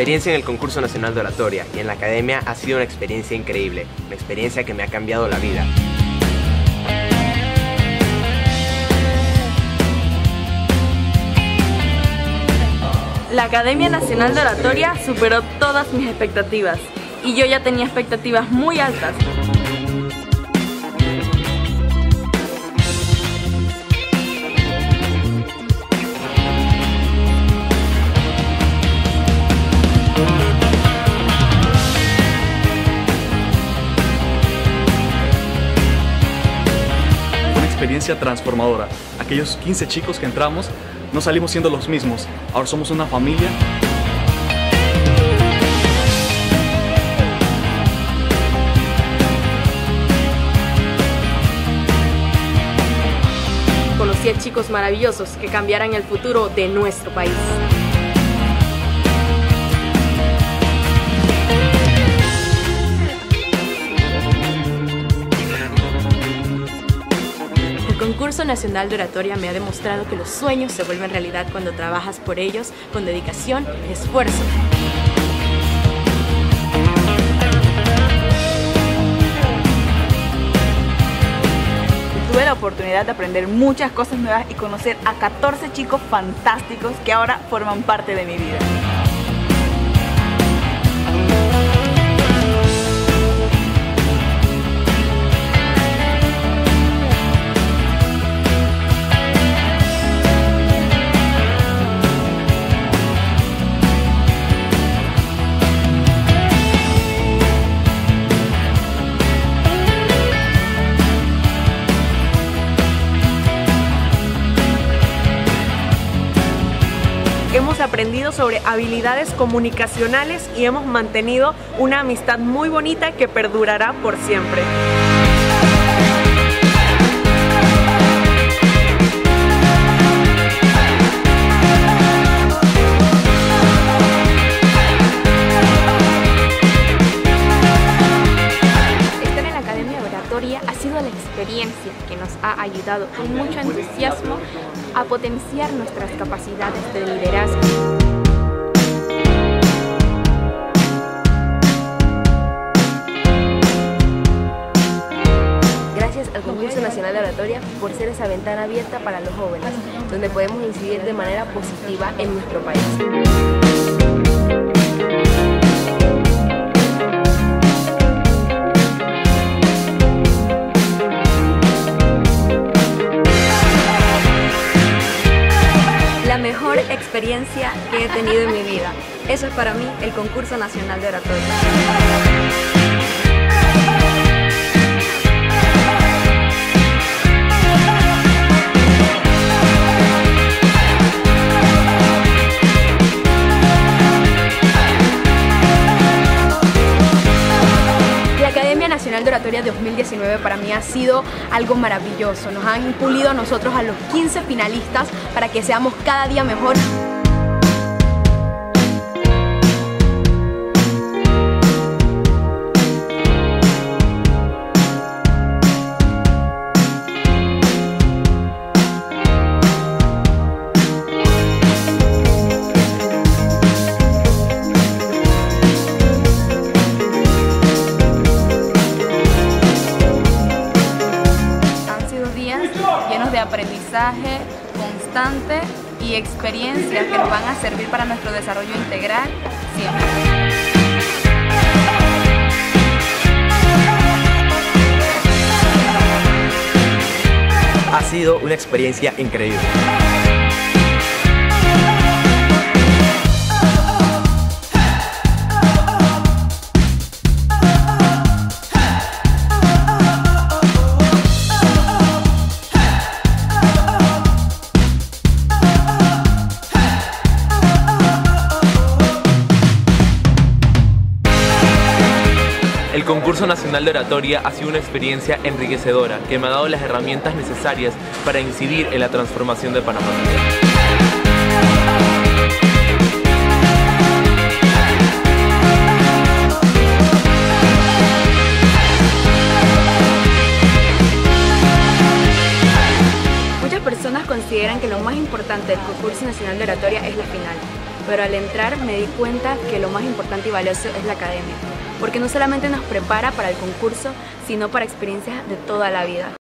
experiencia en el concurso nacional de oratoria y en la academia ha sido una experiencia increíble, una experiencia que me ha cambiado la vida. La Academia Nacional de Oratoria superó todas mis expectativas y yo ya tenía expectativas muy altas. Una experiencia transformadora. Aquellos 15 chicos que entramos no salimos siendo los mismos, ahora somos una familia. Conocí a chicos maravillosos que cambiarán el futuro de nuestro país. El Concurso Nacional de Oratoria me ha demostrado que los sueños se vuelven realidad cuando trabajas por ellos con dedicación y esfuerzo. Tuve la oportunidad de aprender muchas cosas nuevas y conocer a 14 chicos fantásticos que ahora forman parte de mi vida. Hemos aprendido sobre habilidades comunicacionales y hemos mantenido una amistad muy bonita que perdurará por siempre. Estar en la Academia de Oratoria ha sido la experiencia que nos ha ayudado con mucho entusiasmo a potenciar nuestras capacidades de liderazgo. Gracias al Concurso Nacional de Oratoria por ser esa ventana abierta para los jóvenes, donde podemos incidir de manera positiva en nuestro país. La mejor experiencia que he tenido en mi vida. Eso es para mí el Concurso Nacional de Oratoria. La Academia Nacional de Oratoria 2019 para mí ha sido algo maravilloso. Nos han pulido a nosotros, a los 15 finalistas, para que seamos cada día mejor. Llenos de aprendizaje constante y experiencias que nos van a servir para nuestro desarrollo integral siempre. Ha sido una experiencia increíble. El Concurso Nacional de Oratoria ha sido una experiencia enriquecedora que me ha dado las herramientas necesarias para incidir en la transformación de Panamá. Muchas personas consideran que lo más importante del Concurso Nacional de Oratoria es la final, pero al entrar me di cuenta que lo más importante y valioso es la academia, porque no solamente nos prepara para el concurso, sino para experiencias de toda la vida.